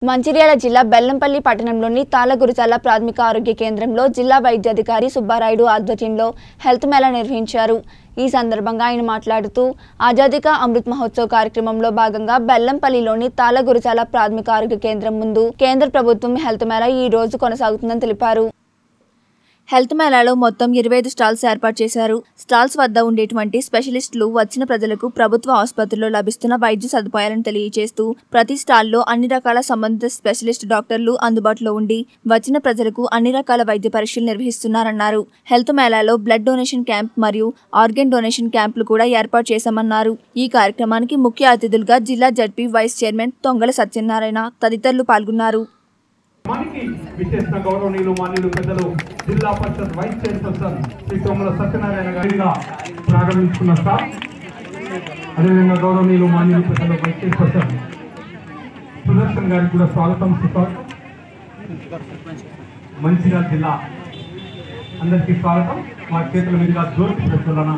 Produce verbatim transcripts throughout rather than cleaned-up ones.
మంచిర్యాల జిల్లా బెల్లంపల్లి పట్టణంలోని తాళగురుచాల ప్రాథమిక ఆరోగ్య కేంద్రంలో జిల్లా వైద్యాధికారి సుబ్బారాయుడు ఆధ్వర్యంలో హెల్త్ మేళా నిర్వహించారు। ఈ సందర్భంగా ఆయన మాట్లాడుతూ ఆజాదీ కా అమృత్ మహోత్సవ్ కార్యక్రమంలో భాగంగా బెల్లంపల్లిలోని తాళగురుచాల ప్రాథమిక ఆరోగ్య కేంద్రం ముందు కేంద్ర ప్రభుత్వం హెల్త్ మేళా ఈ రోజు కొనసాగుతుందని తెలిపారు। హెల్త్ మేళాలో మొత్తం ఇరవై ఐదు స్టాల్స్ ఏర్పాటు చేశారు। స్టాల్స్ వద్ద ఉండేటువంటి స్పెషలిస్టులు వచ్చిన ప్రజలకు ప్రభుత్వ ఆసుపత్రుల్లో లభిస్తున్న వైద్య సదుపాయాలను తెలియజేస్తూ ప్రతి స్టాల్లో అన్ని రకాల సంబంధిత స్పెషలిస్ట్ డాక్టర్లు అందుబాటులో ఉండి వచ్చిన ప్రజలకు అన్ని రకాల వైద్య పరీక్షలు నిర్వహిస్తున్నారన్నారు। హెల్త్ మేళాలో బ్లడ్ డొనేషన్ క్యాంప్ మరియు ఆర్గన్ డొనేషన్ క్యాంపులు కూడా ఏర్పాటు చేశామన్నారు। ఈ కార్యక్రమానికి ముఖ్య అతిథులుగా జిల్లా ZP vice chairman Tongala Satyanarayana తదితరులు పాల్గొన్నారు। మనకి విశేష గౌరవనీయులు మాన్యులు పెద్దలు జిల్లా పరిషత్ వైస్ చైర్పర్సన్ శ్రీ తొమ్మల సత్యనారాయణ గారిగా ప్రారంభించుకున్న సార్ అదేవిధంగా గౌరవనీయులు మాన్యులు పెద్దలు వైస్ చైర్పర్సన్ సుదర్శన్ గారికి కూడా స్వాగతం సుస్వాగతం। మంచిర్యాల జిల్లా అందరికీ స్వాగతం। మా చేతుల మీదుగా జ్యోతి ప్రజ్వలన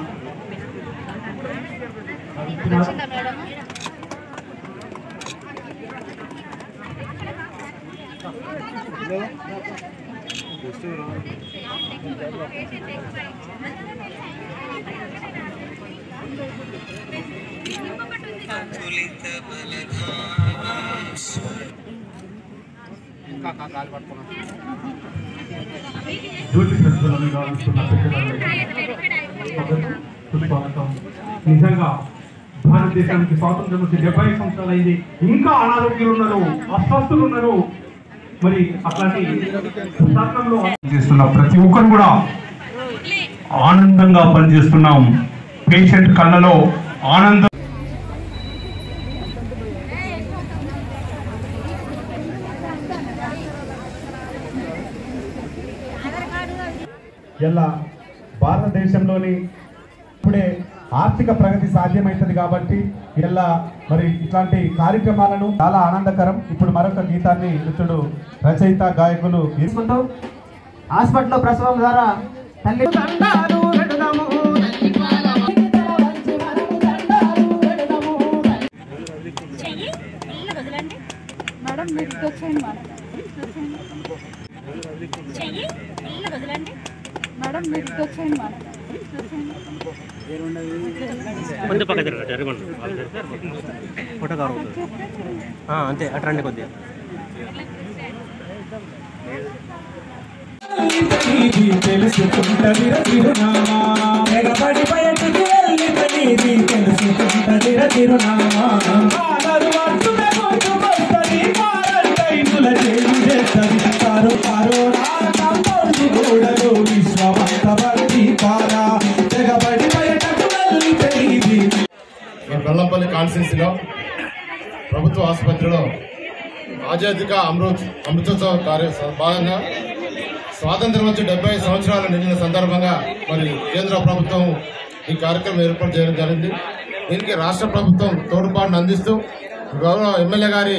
జ్యోతి ప్రజ్వలనగా సుస్వాగతం। నిజంగా భారతదేశానికి స్వాతంత్రం వచ్చి డెబ్బై సంవత్సరాలు అయింది, ఇంకా అనారోగ్యులు ఉన్నారు, అస్వస్థులు ఉన్నారు। మరి అట్లాంటి శాసనంలో చేస్తున్న ప్రతి ఒక్కరు కూడా ఆనందంగా పనిచేస్తున్నాం। పేషెంట్ కళ్ళలో ఆనందం ఇలా భారతదేశంలోని ఇప్పుడే ఆర్థిక ప్రగతి సాధ్యమవుతుంది కాబట్టి ఇలా మరి ఇట్లాంటి కార్యక్రమాలను చాలా ఆనందకరం। ఇప్పుడు మరొక గీతాన్ని మిత్రుడు రచయిత గాయకులు తీసుకుంటూ హాస్పిటల్లో ప్రసవం ద్వారా తల్లి అంతే అట్రండి కొద్దిగా తెలుసుకుంటది తిరునామా మెగబడి బయటికి వెళ్ళి తనీది తెలుసుకుంటది తిరునామా ఆనరు అట్టున కొట్టుకొస్తది మారంటైనుల చేయి చేస్తది కారు కారు రాకంబోజు గూడలు విశ్వవంతవర్తి పారా మెగబడి బయటకు వెళ్ళి తనీది బెల్లంపల్లి కాన్స్టిట్యున్సీలో ప్రభుత్వ ఆసుపత్రిలో ఆజాదీ కా అమృత్ అమృతోత్సవ కార్య భాగంగా స్వాతంత్రం వచ్చి డెబ్బై సంవత్సరాలు నిండిన సందర్భంగా మరి కేంద్ర ప్రభుత్వం ఈ కార్యక్రమం ఏర్పాటు చేయడం జరిగింది। దీనికి రాష్ట్ర ప్రభుత్వం తోడ్పాటును అందిస్తూ గౌరవ ఎమ్మెల్యే గారి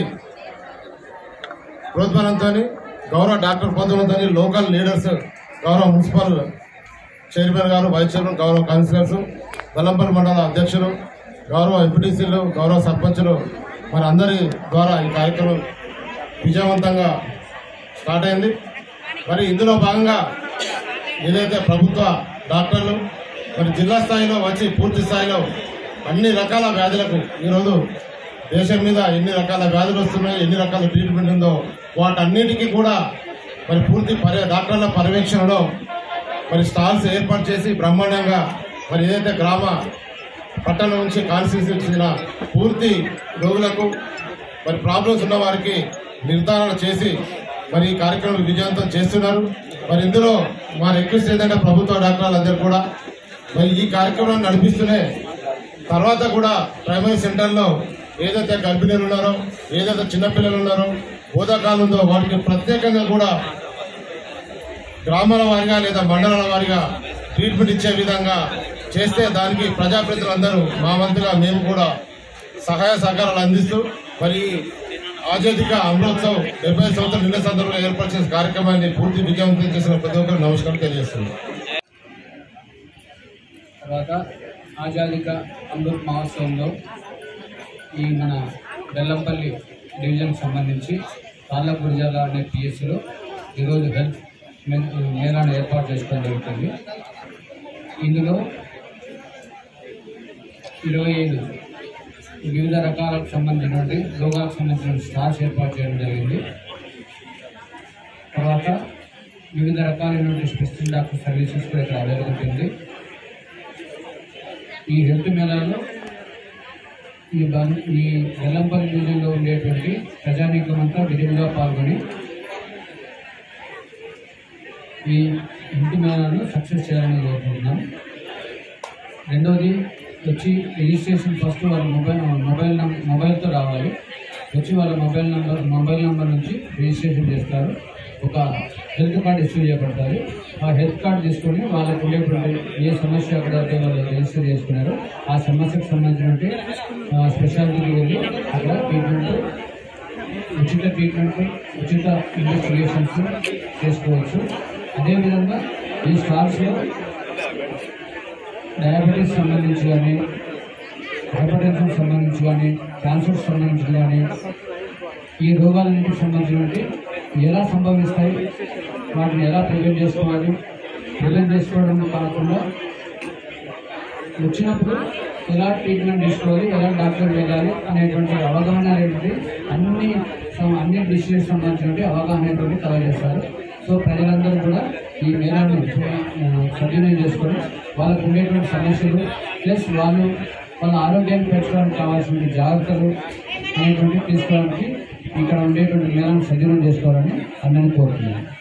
ప్రోత్సాహంతో గౌరవ డాక్టర్ పదవులతో లోకల్ లీడర్స్ గౌరవ మున్సిపల్ చైర్మన్ గారు వైస్ చైర్మన్ గౌరవ కౌన్సిలర్స్ బెల్లంపల్లి మండల అధ్యక్షులు గౌరవ ఎంపీటీసీలు గౌరవ సర్పంచులు మరి అందరి ద్వారా ఈ కార్యక్రమం విజయవంతంగా స్టార్ట్ అయింది। మరి ఇందులో భాగంగా ఏదైతే ప్రభుత్వ డాక్టర్లు మరి జిల్లా స్థాయిలో వచ్చి పూర్తి స్థాయిలో అన్ని రకాల వ్యాధులకు ఈరోజు దేశం మీద ఎన్ని రకాల వ్యాధులు వస్తున్నాయి, ఎన్ని రకాల ట్రీట్మెంట్ ఉందో వాటన్నిటికీ కూడా మరి పూర్తి పర్య డాక్టర్ల పర్యవేక్షణలో మరి స్టాల్స్ ఏర్పాటు చేసి బ్రహ్మాండంగా మరి ఏదైతే గ్రామ పట్టణం నుంచి కాన్స్టిట్యూన్సీ చెందిన పూర్తి రోగులకు మరి ప్రాబ్లమ్స్ ఉన్న వారికి నిర్ధారణ చేసి మరి ఈ కార్యక్రమం విజయవంతం చేస్తున్నారు। మరి ఇందులో మా రిక్వెస్ట్ ఏంటంటే ప్రభుత్వ డాక్టర్లందరూ కూడా మరి ఈ కార్యక్రమాన్ని నడిపిస్తూనే తర్వాత కూడా ప్రైమరీ సెంటర్లో ఏదైతే గర్భిణీలు ఉన్నారో, ఏదైతే చిన్నపిల్లలు ఉన్నారో, బోధకాలు ఉందో వాటికి ప్రత్యేకంగా కూడా గ్రామాల వారిగా లేదా మండలాల వారిగా ట్రీట్మెంట్ ఇచ్చే విధంగా చేస్తే దానికి ప్రజాప్రతినిధులందరూ మా వంతుగా మేము కూడా సహాయ సహకారాలు అందిస్తూ మరి ఆజాదీ కా అమృతోత్సవ్ డెబ్బై సంవత్సరాల నిన్న సందర్భంగా ఏర్పాటు చేసిన కార్యక్రమాన్ని పూర్తి విజయవంతం చేసిన ప్రతి ఒక్కరు నమస్కారం తెలియజేస్తున్నాను। తర్వాత ఆజాదీ కా అమృత్ మహోత్సవంలో ఈ మన బెల్లంపల్లి డివిజన్కి సంబంధించి తాళ్ళ గురిజాల అనే పిఎస్సిలో ఈరోజు హెల్త్ మేళాను ఏర్పాటు చేసుకోవడం జరుగుతుంది. ఇందులో ఇరవై ఐదు వివిధ రకాలకు సంబంధించినటువంటి రోగాలకు సంబంధించిన స్టార్స్ ఏర్పాటు చేయడం జరిగింది. తర్వాత వివిధ రకాలైనటువంటి స్పెషల్ డాక్టర్ సర్వీసెస్ కూడా ఇక్కడ అవైలబుల్ ఉంది. ఈ హెల్త్ మేళాలో ఈ ఈ వెల్లంపల్లి మ్యూజియంలో ఉండేటువంటి ప్రజానీకం అంతా విధిగా పాల్గొని ఈ హెల్త్ మేళాను సక్సెస్ చేయాలని కోరుకుంటున్నాం. రెండవది వచ్చి రిజిస్ట్రేషన్ ఫస్ట్ వాళ్ళ మొబైల్ మొబైల్ నంబర్ మొబైల్తో రావాలి. వచ్చి వాళ్ళ మొబైల్ నెంబర్ మొబైల్ నెంబర్ నుంచి రిజిస్ట్రేషన్ చేస్తారు. ఒక హెల్త్ కార్డు ఇష్యూ చేయబడతారు. ఆ హెల్త్ కార్డు తీసుకొని వాళ్ళకు ఉండేటువంటి ఏ సమస్య ఎక్కడైతే వాళ్ళు రిజిస్టర్ చేసుకున్నారో ఆ సమస్యకు సంబంధించినటువంటి స్పెషాలిటీకి వెళ్ళి అక్కడ ట్రీట్మెంట్ ఉచిత ట్రీట్మెంట్ ఉచిత ఇన్వెస్టిగేషన్స్ చేసుకోవచ్చు. అదేవిధంగా ఈ స్టాల్స్లో డయాబెటీస్ సంబంధించి కానీ హైపర్ టెన్షన్ సంబంధించి కానీ క్యాన్సర్ సంబంధించి కానీ ఈ రోగాలన్నింటికి సంబంధించినటువంటి ఎలా సంభవిస్తాయి, వాటిని ఎలా ప్రివెంట్ చేసుకోవాలి, ప్రివెంట్ చేసుకోవడం కాకుండా వచ్చినప్పుడు ఎలా ట్రీట్మెంట్ తీసుకోవాలి, ఎలా డాక్టర్ వెళ్ళాలి అనేటువంటి అవగాహన అనేది అన్ని అన్ని డిసీజెస్ సంబంధించినటువంటి అవగాహన అనేటువంటి కలగజేస్తారు. సో ప్రజలందరూ కూడా ఈ మేళాన్ని సద్వినియోగం చేసుకొని వాళ్ళకు ఉండేటువంటి సమస్యలు ప్లస్ వాళ్ళు వాళ్ళ ఆరోగ్యాన్ని పెంచడానికి కావాల్సిన జాగ్రత్తలు అనేటువంటి తీసుకోవడానికి ఇక్కడ ఉండేటువంటి మేళాన్ని సద్వినియోగం చేసుకోవాలని అందరినీ కోరుతున్నాను.